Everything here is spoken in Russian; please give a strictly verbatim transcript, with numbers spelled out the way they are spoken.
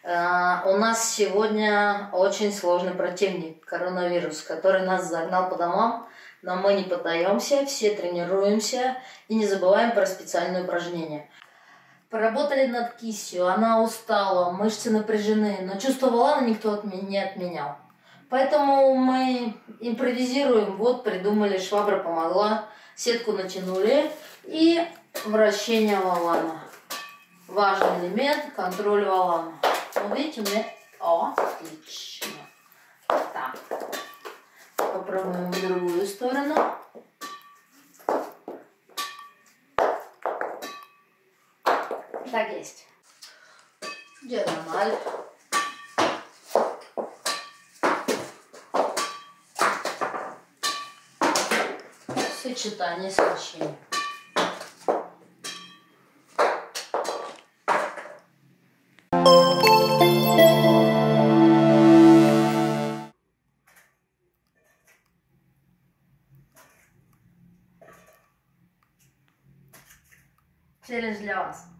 А, у нас сегодня очень сложный противник, коронавирус, который нас загнал по домам, но мы не поддаемся, все тренируемся и не забываем про специальные упражнения. Поработали над кистью, она устала, мышцы напряжены, но чувство волана никто от меня не отменял. Поэтому мы импровизируем, вот придумали, швабра помогла, сетку натянули и вращение волана. Важный элемент — контроль волана. Ну, видите, у меня... О, отлично. Так. Попробуем в другую сторону. Так есть. Диагональ. Сочетание смещений. Челлендж для вас.